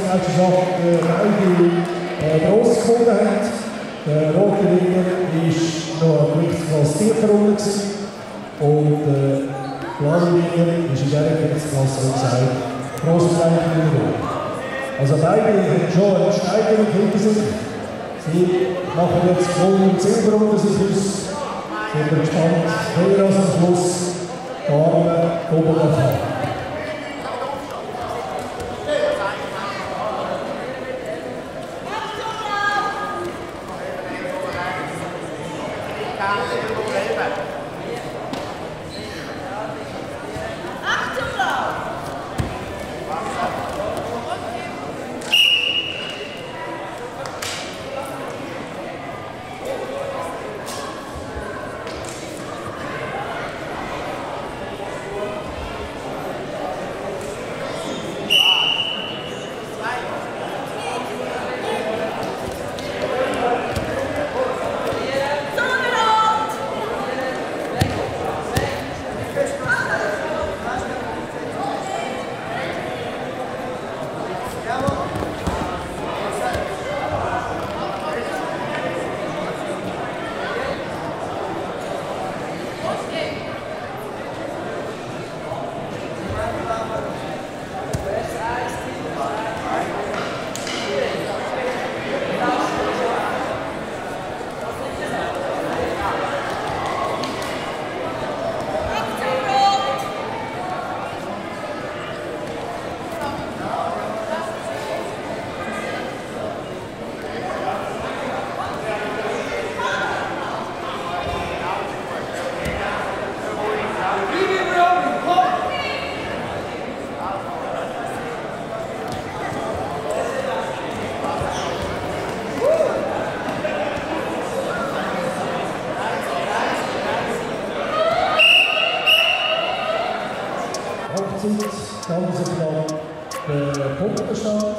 Meisterschaft beide gross gefunden hat. Der rote Ringer war noch eine Gewichtsklasse tiefer unten und der blaue Ringer ist in dieser Gewichtsklasse, wie gesagt, grossbereitet. Also beide haben schon eine Steigerung hinter sich. Sie machen jetzt Gold und Silber unter sich aus. Ich bin gespannt, wer am Schluss die Arme oben hat. Ganz klar der Punktestand.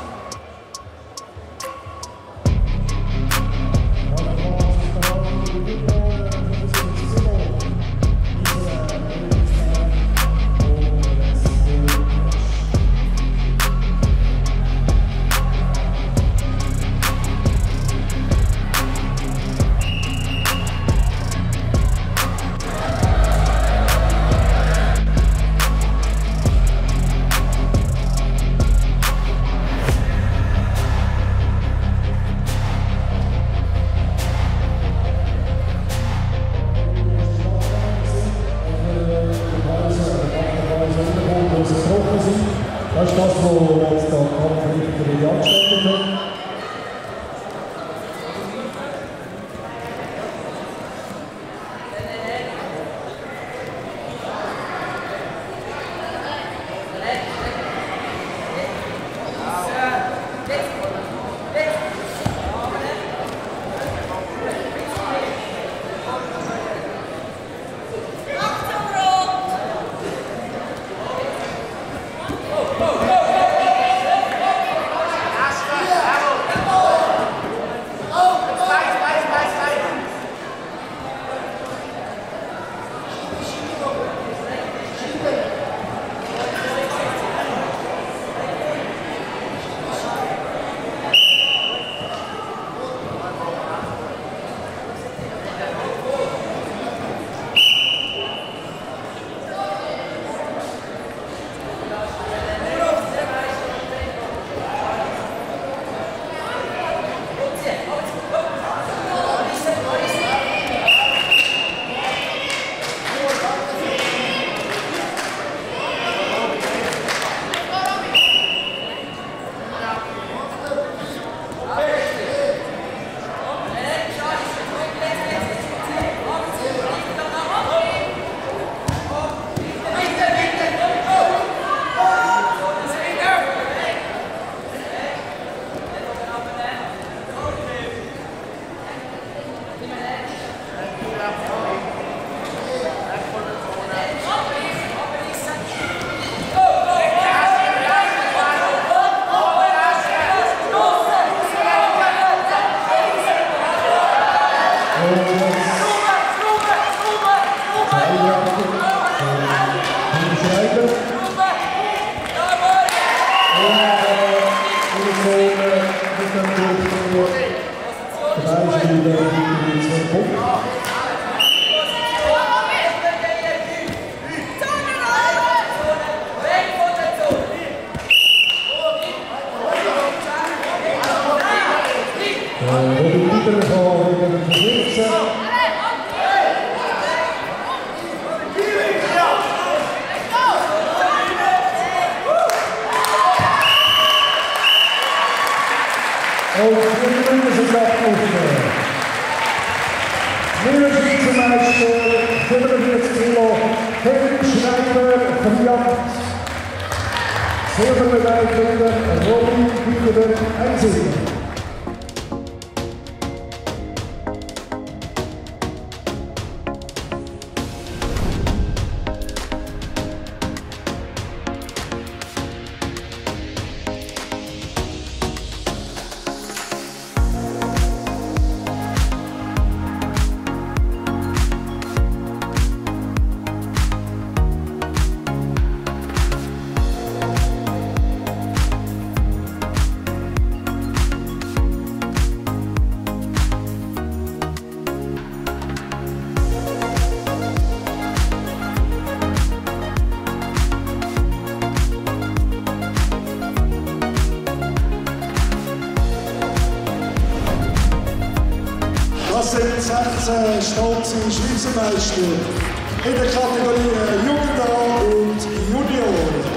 Das ist das, was jetzt der Kampfrichter angestellt hat. Robin Bieder von Verwirzen. Und die Grünen sind abgelaufen. Neuer Vizemeister, 45 Kilo, Kevin Schneider von Jagd. Silbermedaillengewinner Robin Bieder, Einzelner. Das sind 16 stolze Schweizer Meister in der Kategorie Jugend und Junior.